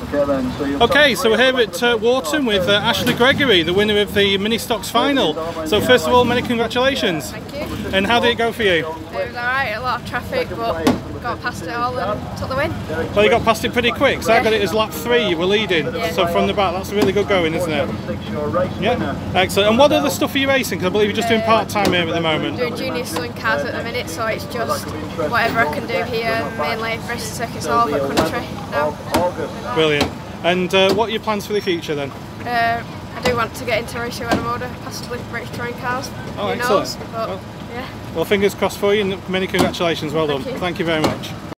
Okay, so we're here at Warton with Ashley Gregory, the winner of the ministox final. So first of all, many congratulations. Thank you. And how did it go for you? It was alright, a lot of traffic, but got past it all and took the win. Well, you got past it pretty quick, so I got it as lap 3, you were leading. Yeah. So from the back, that's really good going, isn't it? Yeah, excellent. And what other stuff are you racing? Because I believe you're just doing part-time here at the moment. Doing junior saloon cars at the minute, so it's just whatever I can do here, mainly racing circuits all over the country now. Brilliant. And what are your plans for the future then? I do want to get into racing automotive, possibly British touring cars. Oh, Who excellent. knows? But, yeah. Well, fingers crossed for you and many congratulations. Well done. Thank you. Thank you very much.